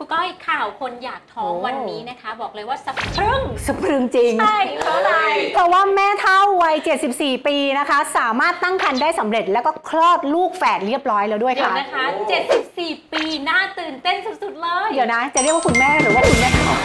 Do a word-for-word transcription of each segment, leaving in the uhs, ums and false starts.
ก้อยข่าวคนอยากท้องวันนี้นะคะบอกเลยว่าสะพรึงสะพรึงจริงใช่เพราะอะไรเพราะว่าแม่เฒ่าวัยเจ็ดสิบสี่ปีนะคะสามารถตั้งครรภ์ได้สำเร็จแล้วก็คลอดลูกแฝดเรียบร้อยแล้วด้วยค่ะเดี๋ยวนะคะเจ็ดสิบสี่ปีน่าตื่นเต้นสุดๆเลยเดี๋ยวนะจะเรียกว่าคุณแม่หรือว่าคุณแม่เฒ่า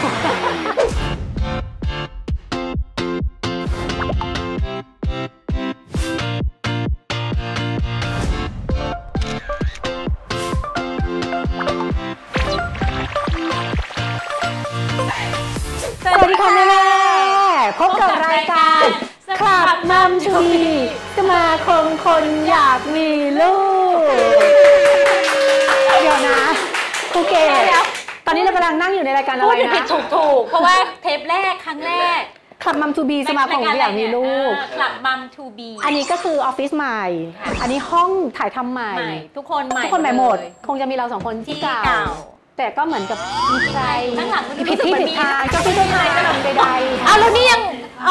สวัสดีค่ะแม่แม่พบกับรายการคลับมัมทูบีสมาคมคนอยากมีลูกเดี๋ยวนะครูเกศตอนนี้เรากำลังนั่งอยู่ในรายการอะไรนะผิดถูกถูกเพราะว่าเทปแรกครั้งแรกคลับมัมทูบีสมาคมคนอยากมีลูกคลับมัมทูบีอันนี้ก็คือออฟฟิศใหม่อันนี้ห้องถ่ายทำใหม่ทุกคนใหม่ทุกคนใหม่หมดคงจะมีเราสองคนที่เก่าแต่ก็เหมือนกับมีใครผิดที่ผิดทางก็ที่ต้องทายขนมใดๆอ้าวแล้วนี่ยัง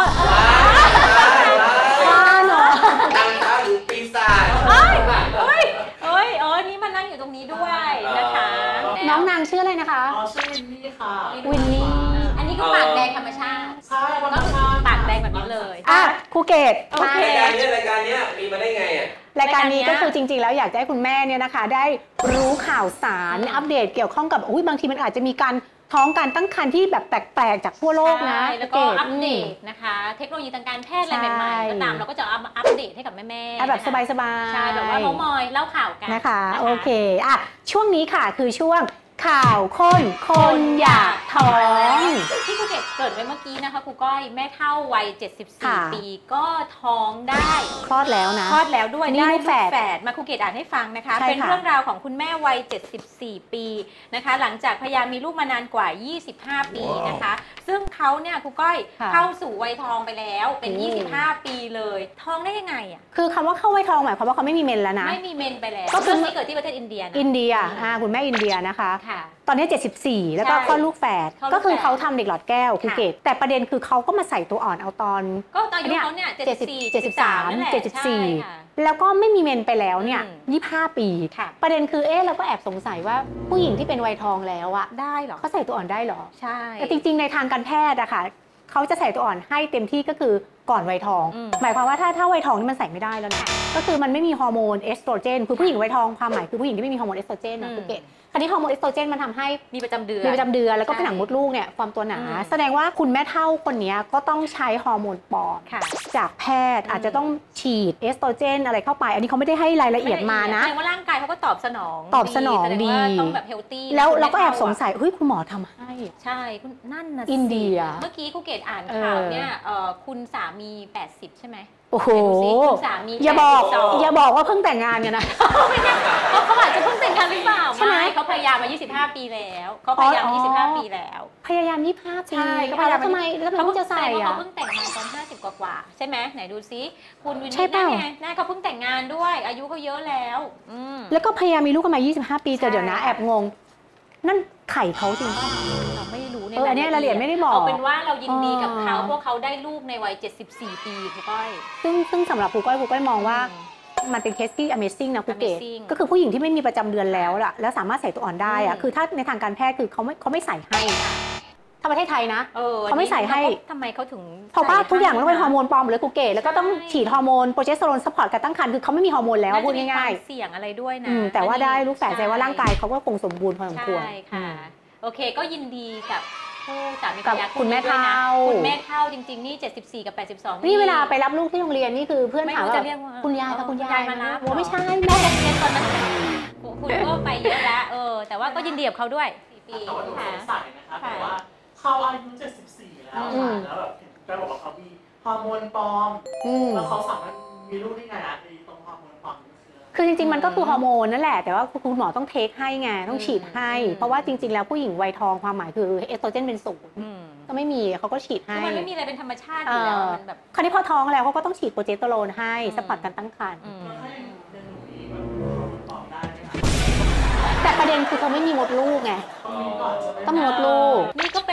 ว้าเนาะตั้งท้าหรือปีศาจเอ้ยเอ้ยเอ้ยเออนี่มานั่งอยู่ตรงนี้ด้วยนะคะน้องนางชื่ออะไรนะคะอ๋อชื่อวินนี่ค่ะวินนี่อันนี้คือปากแดงธรรมชาติใช่ธรรมชาติปากแดงแบบนี้เลยอ่ะครูเกศรายการนี้รายการนี้มีมาได้ไงอ่ะรายการนี้ก็คือจริงๆแล้วอยากให้คุณแม่เนี่ยนะคะได้รู้ข่าวสารอัปเดตเกี่ยวข้องกับอุ้ยบางทีมันอาจจะมีการท้องการตั้งครรภ์ที่แบบแปลกๆจากทั่วโลกนะแล้วก็อัปเดตนะคะเทคโนโลยีทางการแพทย์อะไรใหม่ๆก็ตามเราก็จะอัปเดตให้กับแม่ๆแบบสบายๆใช่แบบว่าเมามอยเล่าข่าวกันนะคะโอเคอ่ะช่วงนี้ค่ะคือช่วงข่าวคนคนอยากท้องที่ครูเกศเกริ่นไว้เมื่อกี้นะคะครูก้อยแม่เฒ่าวัยเจ็ดสิบสี่ปีก็ท้องได้คลอดแล้วนะคลอดแล้วด้วยได้ลูกแฝดมาครูเกศอ่านให้ฟังนะคะเป็นเรื่องราวของคุณแม่วัยเจ็ดสิบสี่ปีนะคะหลังจากพยายามมีลูกมานานกว่ายี่สิบห้าปีนะคะซึ่งเขาเนี่ยครูก้อยเข้าสู่วัยทองไปแล้วเป็นยี่สิบห้าปีเลยท้องได้ยังไงอ่ะคือคำว่าเข้าวัยทองหมายความว่าเขาไม่มีเมนแล้วนะไม่มีเมนไปแล้วก็คือเกิดที่ประเทศอินเดียอินเดียอ่าคุณแม่อินเดียนะคะตอนนี้เจ็ดสิบสี่แล้วก็คลอดลูกแฝดก็คือเขาทำเด็กหลอดแก้วครูเกศแต่ประเด็นคือเขาก็มาใส่ตัวอ่อนเอาตอนก็ตอนอายุเขาเนี่ยเจ็ดสิบสี่เจ็ดสิบสามเจ็ดสิบสี่แล้วก็ไม่มีเมนไปแล้วเนี่ยยี่สิบห้าปีประเด็นคือเอ๊ะเราก็แอบสงสัยว่าผู้หญิงที่เป็นวัยทองแล้วอะได้หรอเขาใส่ตัวอ่อนได้หรอใช่แต่จริงๆในทางการแพทย์อะค่ะเขาจะใส่ตัวอ่อนให้เต็มที่ก็คือก่อนวัยทองหมายความว่าถ้าถ้าวัยทองนี่มันใส่ไม่ได้แล้วนะก็คือมันไม่มีฮอร์โมนเอสโตรเจนคือผู้หญิงวัยทองความหมายคือผู้หญิงที่ไม่มีฮอร์โมนเอสโตรเจนนะคุณเกศคราวนี้ฮอร์โมนเอสโตรเจนมันทำให้มีประจำเดือนมีประจำเดือนแล้วก็ผนังมดลูกเนี่ยความตัวหนาแสดงว่าคุณแม่เฒ่าคนนี้ก็ต้องใช้ฮอร์โมนปลอมจากแพทย์อาจจะต้องฉีดเอสโตรเจนอะไรเข้าไปอันนี้เขาไม่ได้ให้รายละเอียดมานะแสดงว่าร่างกายเขาก็ตอบสนองตอบสนองดีต้องแบบเฮลตี้แล้วเราก็แอบสงสัยเฮ้ยคุณหมอทำให้ใช่นั่นนะอินเดียเมื่อกี้ครูเกศอ่านข่าวเนี่ยคุณสามีแปดสิบใช่ไหมโอ้โหอย่าบอกอย่าบอกว่าเพิ่งแต่งงานกันนะไม่ใช่เขาอาจจะเพิ่งแต่งงานหรือเปล่าใช่ไหมเขาพยายามมายี่สิบห้าปีแล้วเขาพยายามยี่สิบห้าปีแล้วพยายามยี่สิบห้าปีใช่เขาพยายามทำไมแล้วเขาจะใส่อะเขาเพิ่งแต่งงานตอนห้าสิบกว่าใช่ไหมไหนดูซิคุณวินนี่ไงน่าเขาเพิ่งแต่งงานด้วยอายุเขาเยอะแล้วแล้วก็พยายามมีลูกกันมายี่สิบห้าปีแต่เดี๋ยวนะแอบงงนั่นไข่เขาจริงเราไม่รู้เนี่ยอันนี้รายละเอียดไม่ได้บอกเอาเป็นว่าเรายินดีกับเขาพวกเขาได้ลูกในวัยเจ็ดสิบสี่ปีครูก้อยซึ่งซึ่งสำหรับครูก้อยครูก้อยมองว่ามันเป็นเคสที่ Amazing นะครูเกศก็คือผู้หญิงที่ไม่มีประจำเดือนแล้วล่ะแล้วสามารถใส่ตัวอ่อนได้อะคือถ้าในทางการแพทย์คือเขาไม่เขาไม่ใส่ให้ถ้าประเทศไทยนะเขาไม่ใส่ให้ทำไมเขาถึงเพราะว่าทุกอย่างต้องเป็นฮอร์โมนปลอมเลยครูเกศแล้วก็ต้องฉีดฮอร์โมนโปรเจสเตอโรนซัพพอร์ตการตั้งครรภ์คือเขาไม่มีฮอร์โมนแล้วพูดง่ายๆเสี่ยงอะไรด้วยนะแต่ว่าได้ลูกแฝดแสดงว่าร่างกายเขาก็คงสมบูรณ์พอสมควรใช่ค่ะโอเคก็ยินดีกับผู้สามีภรรยาคุณแม่เฒ่าคุณแม่เฒ่าจริงๆนี่เจ็ดสิบสี่กับแปดสิบสองนี่เวลาไปรับลูกที่โรงเรียนนี่คือเพื่อนถามว่าคุณยายค่ะคุณยายมารับไม่ใช่แม่เรียนตอนนั้นคุณก็ไปเยอะแล้วเออแต่ว่าก็ยินดีกับเขาด้วยสี่ปีค่ะสงสัยนะคะแต่ว่าเขาอายุเจ็ดสิบสี่แล้วแล้วแบบแกบอกว่าเขามีฮอร์โมนปลอมแล้วเขาสามารถมีลูกได้ไงอะตรงฮอร์โมนปลอมคือจริงๆมันก็คือฮอร์โมนนั่นแหละแต่ว่าคุณหมอต้องเทคให้ไงต้องฉีดให้เพราะว่าจริงๆแล้วผู้หญิงวัยทองความหมายคือเอสโตรเจนเป็นศูนย์ก็ไม่มีเขาก็ฉีดให้มันไม่มีอะไรเป็นธรรมชาติอยู่แล้วมันแบบคราวนี้พอท้องแล้วเขาก็ต้องฉีดโปรเจสเตอโรนให้ซัพพอร์ตการตั้งครรภ์แต่ประเด็นคือเขาไม่มีมดลูกไงต้องมีมดลูกนี่ก็เป็นเรื่อง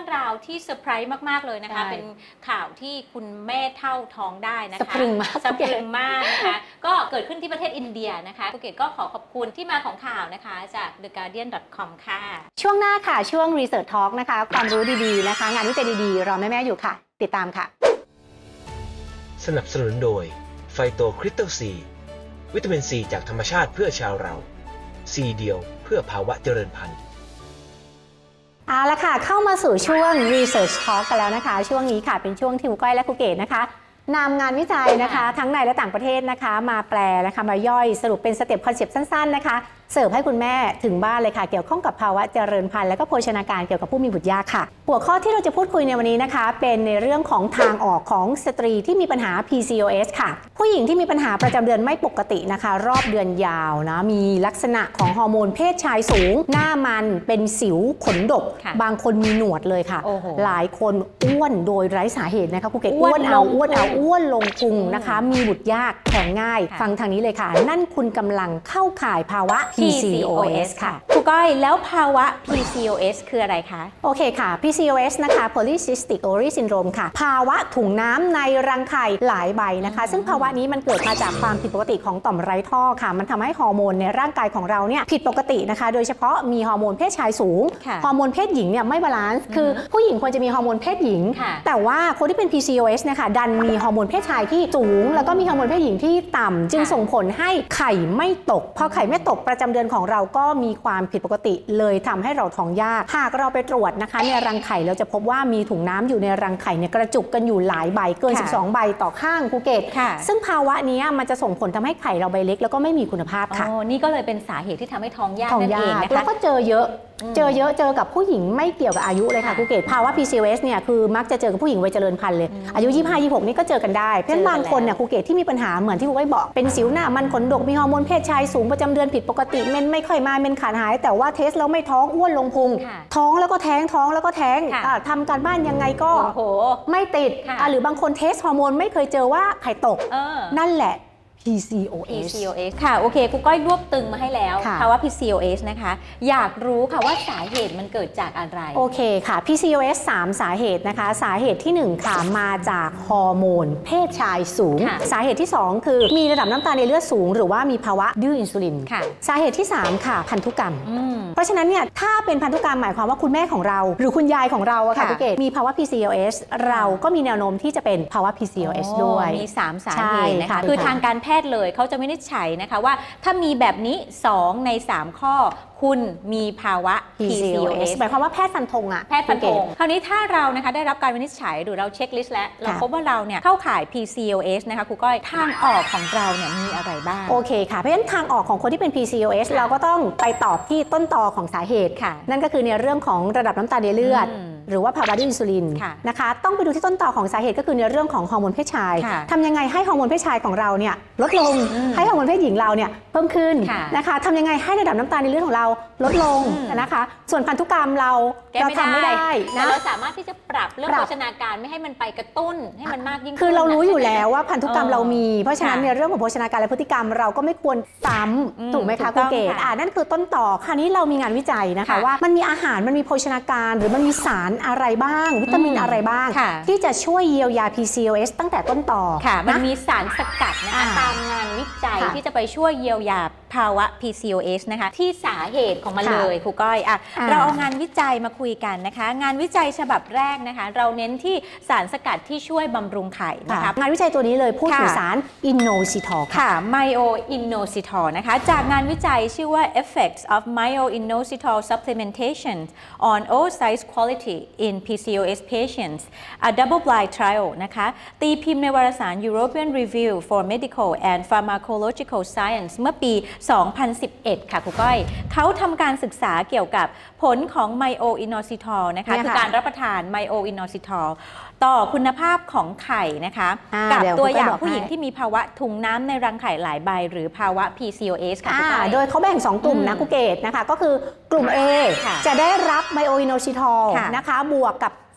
รื่องราวที่เซอร์ไพรส์มากๆเลยนะคะเป็นข่าวที่คุณแม่เท่าท้องได้นะคะสะพรึงมากสะพรึงมากนะคะก็เกิดขึ้นที่ประเทศอินเดียนะคะภูเก็ตก็ขอขอบคุณที่มาของข่าวนะคะจาก เดอะการ์เดียน ดอท คอม ค่ะช่วงหน้าค่ะช่วง Research Talk นะคะความรู้ดีๆนะคะงานวิจัยดีๆรอแม่ๆอยู่ค่ะติดตามค่ะสนับสนุนโดยไฟโตคริสตัลซีวิตามินซีจากธรรมชาติเพื่อชาวเราซีเดียวเพื่อภาวะเจริญพันธุ์เอาละค่ะเข้ามาสู่ช่วง Research Talk กันแล้วนะคะช่วงนี้ค่ะเป็นช่วงที่ครูก้อยและครูเกศนะคะนำงานวิจัยนะคะทั้งในและต่างประเทศนะคะมาแปลนะคะมาย่อยสรุปเป็นสเต็ปคอนเซปต์สั้นๆนะคะเสิร์ฟให้คุณแม่ถึงบ้านเลยค่ะเกี่ยวข้องกับภาวะเจริญพันธุ์และก็โภชนาการเกี่ยวกับผู้มีบุตรยากค่ะหัวข้อที่เราจะพูดคุยในวันนี้นะคะเป็นในเรื่องของทางออกของสตรีที่มีปัญหา พี ซี โอ เอส ค่ะผู้หญิงที่มีปัญหาประจำเดือนไม่ปกตินะคะรอบเดือนยาวนะมีลักษณะของฮอร์โมนเพศชายสูงหน้ามันเป็นสิวขนดกบางคนมีหนวดเลยค่ะหลายคนอ้วนโดยไร้สาเหตุนะคะครูเกศอ้วนเอาอ้วนเอาอ้วนลงพุงนะคะมีบุตรยากแข็งง่ายฟังทางนี้เลยค่ะนั่นคุณกำลังเข้าข่ายภาวะ พี ซี โอ เอส ค่ะครูก้อยแล้วภาวะ พี ซี โอ เอส คืออะไรคะโอเคค่ะ พี ซี โอ เอส นะคะ Polycystic Ovary Syndrome ค่ะภาวะถุงน้ำในรังไข่หลายใบนะคะซึ่งภาวะนี้มันเกิดมาจากความผิดปกติของต่อมไร้ท่อค่ะมันทำให้ฮอร์โมนในร่างกายของเราเนี่ยผิดปกตินะคะโดยเฉพาะมีฮอร์โมนเพศชายสูงฮอร์โมนเพศหญิงเนี่ยไม่บาลานซ์คือผู้หญิงควรจะมีฮอร์โมนเพศหญิงแต่ว่าคนที่เป็น พี ซี โอ เอส นะคะดันมีฮอร์โมนเพศชายที่สูงแล้วก็มีฮอร์โมนเพศหญิงที่ต่ำจึงส่งผลให้ไข่ไม่ตกพอไข่ไม่ตกประจำเดือนของเราก็มีความผิดปกติเลยทำให้เราท้องยากหากเราไปตรวจนะคะในรังไข่เราจะพบว่ามีถุงน้ำอยู่ในรังไข่เนี่ยกระจุกกันอยู่หลายใบเกินสิบสองใบต่อข้างภูเก็ตซึ่งภาวะนี้มันจะส่งผลทำให้ไข่เราใบเล็กแล้วก็ไม่มีคุณภาพค่ะอ๋อนี่ก็เลยเป็นสาเหตุที่ทำให้ท้องยากนั่นเองนะคะแล้วก็เจอเยอะเจอเยอะเจอกับผู้หญิงไม่เกี่ยวกับอายุเลยค่ะภูเก็ตภาวะ พี ซี โอ เอส เนี่ยคือมักจะเจอกับผู้หญิงวัยเจริญพันธุ์เลยอายุยี่สิบห้า ยี่สิบหกนี่ก็เจอกันได้เพราะฉะนั้นบางคนเนี่ยภูเก็ตที่มีปัญหาเหมือนที่ครูก้อยบอกเป็นสิวหน้ามันขนดกมีฮอร์โมนเพศชายสูงประจำเดือนผิดปกติเมนไม่ค่อยมาเมนขาดหายแต่ว่าเทสแล้วไม่ท้องอ้วนลงพุงท้องแล้วก็แท้งท้องแล้วก็แท้งทำการบ้านยังไงก็ไม่ติดหรือบางคนเทสฮอร์โมนไม่เคยเจอว่าไข่ตกนั่นแหละ พี ซี โอ เอสค่ะโอเคครูก้อยรวบตึงมาให้แล้วภาวะ พี ซี โอ เอส นะคะอยากรู้ค่ะว่าสาเหตุมันเกิดจากอะไรโอเคค่ะ พี ซี โอ เอส สามสาเหตุนะคะสาเหตุที่หนึ่งค่ะมาจากฮอร์โมนเพศชายสูงสาเหตุที่สองคือมีระดับน้ำตาลในเลือดสูงหรือว่ามีภาวะดื้ออินซูลินสาเหตุที่สามค่ะพันธุกรรมเพราะฉะนั้นเนี่ยถ้าเป็นพันธุกรรมหมายความว่าคุณแม่ของเราหรือคุณยายของเราอะค่ะพี่เกศมีภาวะ พี ซี โอ เอส เราก็มีแนวโน้มที่จะเป็นภาวะ พี ซี โอ เอส ด้วยมีสามสาเหตุนะคะคือทางการแพทย์เลยเขาจะวินิจฉัยนะคะว่าถ้ามีแบบนี้สองในสามข้อคุณมีภาวะ พี ซี โอ เอสหมายความว่าแพทย์ฟันธงอะแพทย์ฟันธงคราวนี้ถ้าเรานะคะได้รับการวินิจฉัยหรือเราเช็คลิสต์แล้วเราพบว่าเราเนี่ยเข้าข่าย พี ซี โอ เอส นะคะครูก้อยทางออกของเราเนี่ยมีอะไรบ้างโอเคค่ะเพราะฉะนั้นทางออกของคนที่เป็น พี ซี โอ เอส เราก็ต้องไปตอบที่ต้นตอของสาเหตุนั่นก็คือในเรื่องของระดับน้ำตาลในเลือดหรือว่าภาวะดื้ออินซูลินนะคะต้องไปดูที่ต้นตอของสาเหตุก็คือในเรื่องของฮอร์โมนเพศชายทำยังไงให้ฮอร์โมนเพศชายของเราเนี่ยลดลงให้ฮอร์โมนเพศหญิงเราเนี่ยเพิ่มขึ้นนะคะทำยังไงให้ระดับน้ำตาลในเลือดของเราลดลงนะคะส่วนพันธุกรรมเราเราทำไม่ได้นะเราสามารถที่จะปรับเรื่องโภชนาการไม่ให้มันไปกระตุ้นให้มันมากยิ่งขึ้นคือเรารู้อยู่แล้วว่าพันธุกรรมเรามีเพราะฉะนั้นในเรื่องของโภชนาการและพฤติกรรมเราก็ไม่ควรซ้ำถูกไหมคะคุณเกศอ่านั่นคือต้นต่อคราวนี้เรามีงานวิจัยนะคะว่ามันมีอาหารมันมีโภชนาการหรือมันมีสารอะไรบ้างวิตามินอะไรบ้างที่จะช่วยเยียวยา พี ซี โอ เอส ตั้งแต่ต้นต่อค่ะมันมีสารสกัดนะคะตามงานวิจัยที่จะไปช่วยเยียวยาภาวะ พี ซี โอ เอส นะคะที่สาเหตุของมันเลยครูก้อยอ่ะเราเอางานวิจัยมาคุยกันนะคะงานวิจัยฉบับแรกนะคะเราเน้นที่สารสกัดที่ช่วยบำรุงไข่นะคะงานวิจัยตัวนี้เลยพูดถึงสารอินโนซิทอลค่ะไมโออินโนซิทอลนะคะจากงานวิจัยชื่อว่า Effects of Myo-Inositol Supplementation on Oocyte Quality in พี ซี โอ เอส Patients a double-blind trial นะคะตีพิมพ์ในวารสาร European Review for Medical and Pharmacological Science เมื่อปี สองพันสิบเอ็ด ค่ะครูก้อยเขาทำการศึกษาเกี่ยวกับผลของไมโออินโนซิทอลนะคะคือการรับประทานไมโออินโนซิทอลต่อคุณภาพของไข่นะคะกับตัวอย่างผู้หญิงที่มีภาวะถุงน้ำในรังไข่หลายใบหรือภาวะ พี ซี โอ เอส ค่ะโดยเขาแบ่งสองกลุ่มนะครูเกศนะคะก็คือกลุ่ม A จะได้รับไมโออินโนซิทอลนะคะบวกกับ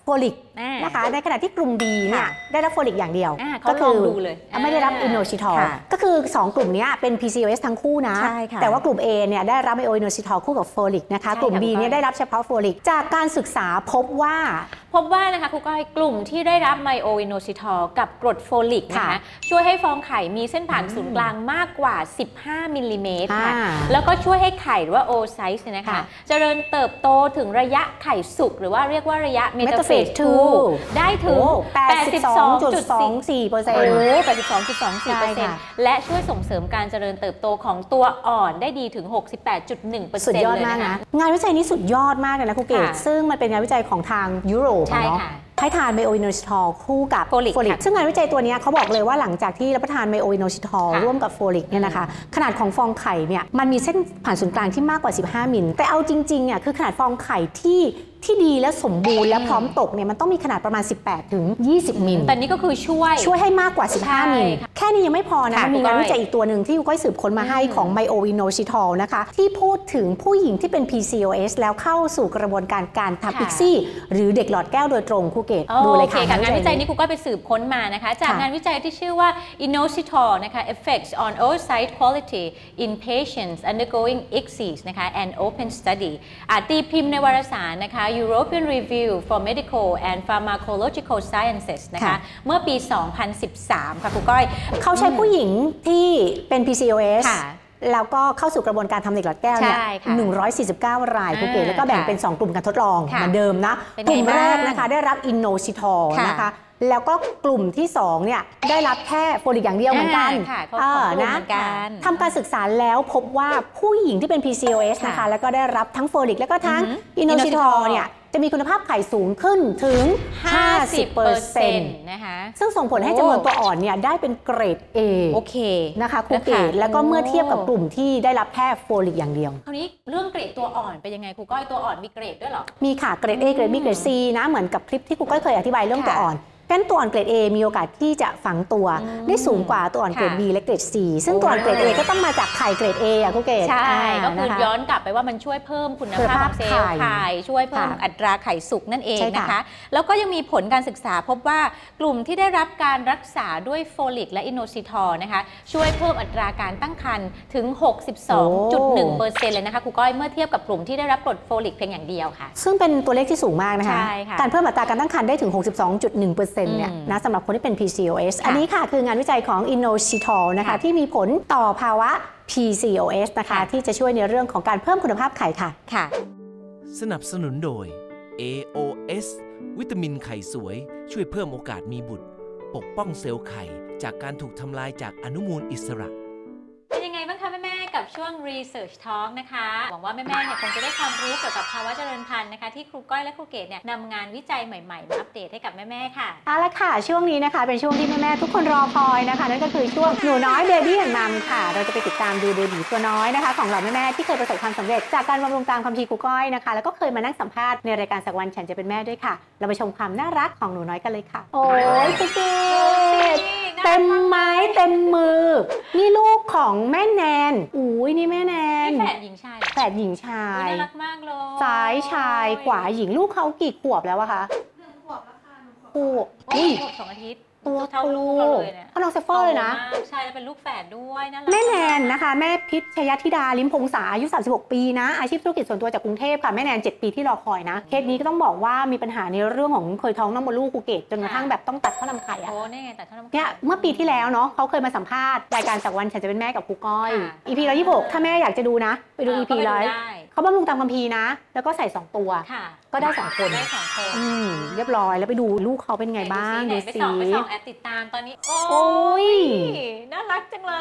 โฟลิกอ่านนะคะในขณะที่กลุ่ม B เนี่ยค่ะได้รับโฟลิกอย่างเดียวอ่าเขาก็ลองดูเลยไม่ได้รับอ่าอินโนซิทอลค่ะก็คือสองกลุ่มนี้เป็น พี ซี โอ เอส ทั้งคู่นะใช่ค่ะแต่ว่ากลุ่ม A เนี่ยได้รับไอโออินโนซิทอลคู่กับโฟลิกนะคะใช่ค่ะกลุ่ม B คุณก้อยเนี่ยได้รับเฉพาะโฟลิกจากการศึกษาพบว่าพบว่านะคะครูก้อยกลุ่มที่ได้รับไมโออินโนซิทอลกับกรดโฟลิกนะคะค่ะช่วยให้ฟองไข่มีเส้นผ่านศูนย์กลางมากกว่า สิบห้า มิลลิเมตรค่ะอ่าแล้วก็ช่วยให้ไข่หรือว่าโอไซส์เนี่ยนะคะค่ะเจริญเติบโตถึงระยะไข่สุกหรือว่าเรียกว่าระยะเมตาเฟส Metaphase ทู two ได้ถึงแปดสิบสองจุดสองสี่เปอร์เซ็นต์โอ้แปดสิบสองจุดสองสี่เปอร์ใช่เซ็นค่ะต์และช่วยส่งเสริมการเจริญเติบโตของตัวอ่อนได้ดีถึง หกสิบแปดจุดหนึ่งเปอร์เซ็สุนดต์ยอดเลยมากนะนะคะ งานวิจัยนี้สุดยอดมากเลยนะครูเกศค่ะซึ่งมันเป็นงานวิจัยของทางยุโรปใช่เนาะค่ะให้ทานไมโออินโนซิทอลคู่กับโฟลิกค่ะซึ่งงานวิจัยตัวนี้เขาบอกเลยว่าหลังจากที่รับประทานไมโออินโนซิทอลค่ะร่วมกับโฟลิกเนี่ยนะคะขนาดของฟองไข่เนี่ยมันมีเส้นผ่านศูนย์กลางที่มากกว่าสิบห้ามิลแต่เอาจริงๆเนี่ยคือขนาดฟองไข่ที่ที่ดีและสมบูรณ์และพร้อมตกเนี่ยมันต้องมีขนาดประมาณสิบแปดถึงยี่สิบมิลแต่นี่ก็คือช่วยช่วยให้มากกว่าสิบห้าใช่มิลค่ะแค่นี้ยังไม่พอนะค่ะมันมีคุณก้งาอยนวิจัยอีกตัวหนึ่งที่คุณก้อยสืบค้นมาให้อืมของไมโออินโนซิทอลนะคะที่พูดถึงผู้หญิงที่เป็น พี ซี โอ เอส แล้วเข้าสู่กระบวนการการทำค่ะอิกซี่หรือเด็กหลอดแก้วโดยตรงครูเกตดูโอเลยเคค่ะค่ะงานวิจัยนี้ครูก็ไปสืบค้นมานะคะ จากค่ะงานวิจัยที่ชื่อว่า inositol นะคะ effects on oocyte quality in patients undergoing I C S I S นะคะ an open study อ่าตีพิมพ์ในวารสารนะคะ European Review for Medical and Pharmacological Sciences นะคะค่ะเมื่อปี สองพันสิบสาม ค่ะครูก้อยเขาใช้ผู้หญิงที่เป็น พี ซี โอ เอสค่ะแล้วก็เข้าสู่กระบวนการทำเด็กหลอดแก้วเนี่ยใช่ค่ะหนึ่งร้อยสี่สิบเก้ารายครูเกตแล้วก็แบ่งเป็นสองกลุ่มการทดลองค่ะเหมือนเดิมนะเป็นกลุ่มไงบ้างแรกนะคะได้รับอินโนซิทอลค่ะนะคะแล้วก็กลุ่มที่สองเนี่ยได้รับแค่โฟลิกอย่างเดียวเหมือนกันอ่าค่ะเขาเออของกลุ่มนะเหมือนกันทำการศึกษาแล้วพบว่าผู้หญิงที่เป็น พี ซี โอ เอสค่ะนะคะแล้วก็ได้รับทั้งโฟลิกแล้วก็ทั้งอือหืออินโนซิทอล Inositol เนี่ยจะมีคุณภาพไข่สูงขึ้นถึง ห้าสิบเปอร์เซ็นต์นะคะซึ่งส่งผลให้จำนวนตัวอ่อนเนี่ยได้เป็นเกรด A โอเคนะคะครูเกนะคะตแล้วก็เมื่อเทียบกับโอ้กลุ่มที่ได้รับแค่โฟลิกอย่างเดียวคราวนี้เรื่องเกรดตัวอ่อนเป็นยังไงครูก้อยตัวอ่อนมีเกรดด้วยเหรอมีค่ะเกรด A เกรด B เกรด C นะเหมือนกับคลิปที่ครูก้อยเคยอธิบายเรื่องตัวค่ะอ่อนงั้นตัวอ่อนเกรด A มีโอกาสที่จะฝังตัวอืมได้สูงกว่าตัวอ่อนเกรดค่ะ B และเกรด C ซึ่งตัวอ่อนเกรด A ก็ต้องมาจากไข่เกรด A อ่ะครูเกตใช่อ่าก็คือนะคะย้อนกลับไปว่ามันช่วยเพิ่มคุณคุณภาพภาขพองเซลล์ไข่ไข่ช่วยเพิ่มค่ะอัตราไข่สุกนั่นเองใช่ค่ะนะคะ แล้วก็ยังมีผลการศึกษาพบว่ากลุ่มที่ได้รับการรักษาด้วยโฟลิกและอินโนซิทอลนะคะช่วยเพิ่มอัตราการตั้งครรภ์ถึง หกสิบสองจุดหนึ่งเปอร์เซ็นต์ เลยนะคะครูก้อยเมื่อเทียบกับกลุ่มที่ได้รับกรดโฟลิกเพียงอย่างเดียวค่ะซึ่งเป็นตัวเลขที่สูงมากนะคะใช่ค่ะการเพิ่มอัตราการตั้งครรภ์ได้ถึง หกสิบสองจุดหนึ่งเปอร์เซ็นต์ เนี่ยอืมนะสำหรับคนที่เป็น พี ซี โอ เอสค่ะอันนี้ค่ะคืองานวิจัยของ Inositol นะคะค่ะที่มีผลต่อภาวะ พี ซี โอ เอส นะคะค่ะที่จะช่วยในเรื่องของการเพิ่มคุณภาพไข่ค่ะค่ะสนับสนุนโดย เอ โอ เอส วิตามินไข่สวย ช่วยเพิ่มโอกาสมีบุตร ปกป้องเซลล์ไข่จากการถูกทำลายจากอนุมูลอิสระเป็นยังไงบ้างคะแม่ๆกับช่วง Research Talk นะคะหวังว่าแม่ๆเนี่ยคงจะได้ความรู้เกี่ยวกับภาวะเจริญพันธุ์นะคะที่ครูก้อยและครูเกดเนี่ยนำงานวิจัยใหม่ๆมาอัปเดตให้กับแม่ๆค่ะเอาละค่ะ ช่วงนี้นะคะเป็นช่วงที่แม่ๆทุกคนรอคอยนะคะนั่นก็คือช่วงหนูน้อยเบบี้อย่างมัมค่ะ เราจะไปติดตามดูเบบีตัวน้อยนะคะของเราแม่ๆที่เคยประสบความสำเร็จจากการบำรุงตามคำพีร์ครูก้อยนะคะแล้วก็เคยมานั่งสัมภาษณ์ในรายการสักวันฉันจะเป็นแม่ด้วยค่ะ เราไปชมความน่ารักของหนูน้อยกันเลยค่ะ โอ้ยครูเกดเต็มไม้เต็มมือ นี่ลูกของแม่แนนอุ้ยนี่แม่แนนนี่แฝดหญิงชายเหรอแฝดหญิงชาอุ๊ยยน่ารักมากเลยซ้ายชายขวาหญิงลูกเขากี่ขวบแล้วอะคะหนึ่งขวบแล้วค่ะหนึ่งขวบขวบโอ้อุ้ยยสองอาทิตย์ตัวเท่าโตลูกเราเลยเนี่ยเขาน้องเซฟเฟอร์เลยนะโตมากใช่แล้วเป็นลูกแฝดด้วยน่ารักแม่แนนนะคะแม่พิชยธิดาลิ้มพงษาอายุสามสิบหกปีนะอาชีพธุรกิจส่วนตัวจากกรุงเทพค่ะแม่แนนเจ็ดปีที่รอคอยนะเคสนี้ก็ต้องบอกว่ามีปัญหาในเรื่องของเคยท้องน้ำมดลูกกูเกตจนกระทั่งแบบต้องตัดท่อนำไข่อะโอ้นี่ไงแต่ท่านน้ำเนี่ยเมื่อปีที่แล้วเนาะเขาเคยมาสัมภาษณ์รายการจากวันฉันจะเป็นแม่กับครูก้อยค่ะอีพีร้อยยี่สิบหกถ้าแม่อยากจะดูนะไปดูเอออีก็พีไปดูร้อยได้เขาบำรุงตามคัมภีร์นะ แล้วก็ใส่สองตัวค่ะก็ได้สองคนได้สองคนอืมเรียบร้อยแล้วไปดูลูกเขาเป็นไงบ้างไหนดูไปสิส่องไปส่องแอดติดตามตอนนี้โอ้ยน่ารักจังเลย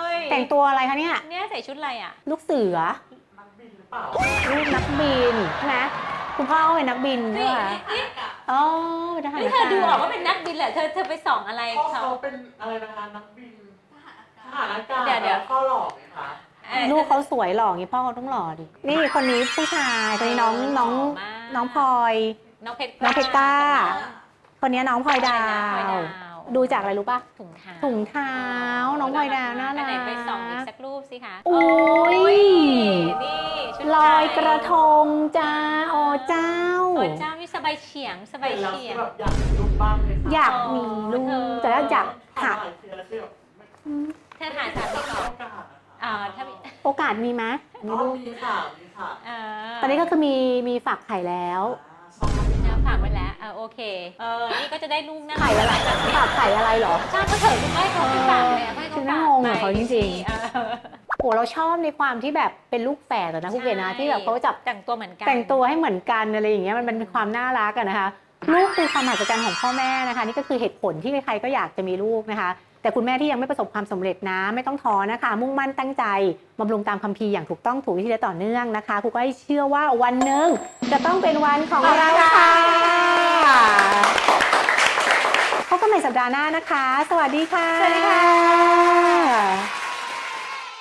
แต่งตัวอะไรคะเนี่ยเนี่ยใส่ชุดอะไรอ่ะลูกเสือนักบินหรือเปล่าลูกนักบินใช่ไหมคุณพ่อเป็นนักบินใช่นี่ไหมนี่อ๋อเป็นทหารนี่อาเธกาอศดูออกว่าเป็นนักบินแหละเธอเธอไปส่องอะไรเพราะเขาเขาเป็นอะไรนะคะนักบินทหารอากาศเดี๋ยวเดี๋ยวเข้าหลอกไหมคะเอ่อลูกเขาสวยหล่ออย่างนี้พ่อเขาต้องหล่อดินี่คนนี้ผู้ชายคนนี้น้องน้องหล่อมากน้องพลอยน้องเพชรน้องเพชรกล้ากับน้องคนนี้น้องพลอยดาพลอยว ดาวดูจากอะไรรู้ป่ะถุงเท้าถุงเท้าน้องพลอยดาวน่ารักไหนไปส่องอีกสักรูปสิคะโอ้ยนี่ชุดลอยไทกระทงจ้าโอ้เจ้าโอ้เจ้านี่สบายเฉียงสบายเฉียงแบบอยากมีลูกบ้างเลยค่ะอยากมีลูกแต่แล้วอยากหาเธอหาสามีก่อนอ่าถ้าโอกาสมีไหมมีลูกมีค่ะมีค่ะตอนนี้ก็คือมีมีฝักไข่แล้วเนี่ยฝากไว้แล้วเออโอเคเออนี่ก็จะได้ลูกน่ารักไข่อะไรฝักไข่อะไรเหรอใช่ก็เถอะคุณแม่เขาไม่ฝากเลยอะไม่ฉัเขานน่าฝากงงกับเขาจริงๆเออโอ้เราชอบในความที่แบบเป็นลูกแฝดอะนะคุณเกศนะที่แบบเขาจับแต่งตัวเหมือนกันแต่งตัวให้เหมือนกันอะไรอย่างเงี้ยมันเป็นความน่ารักอะนะคะลูกคือความมหัศจรรย์ของพ่อแม่นะคะนี่ก็คือเหตุผลที่ใครๆก็อยากจะมีลูกนะคะแต่คุณแม่ที่ยังไม่ประสบความสำเร็จนะไม่ต้องท้อนะคะ มุ่งมั่นตั้งใจบำรุงตามคัมภีร์อย่างถูกต้องถูกวิธีและต่อเนื่องนะคะครูก็ให้เชื่อว่าวันหนึ่งจะต้องเป็นวันของเราค่ะพบกันใหม่สัปดาห์หน้านะคะสวัสดีค่ะสวัสดีค่ะ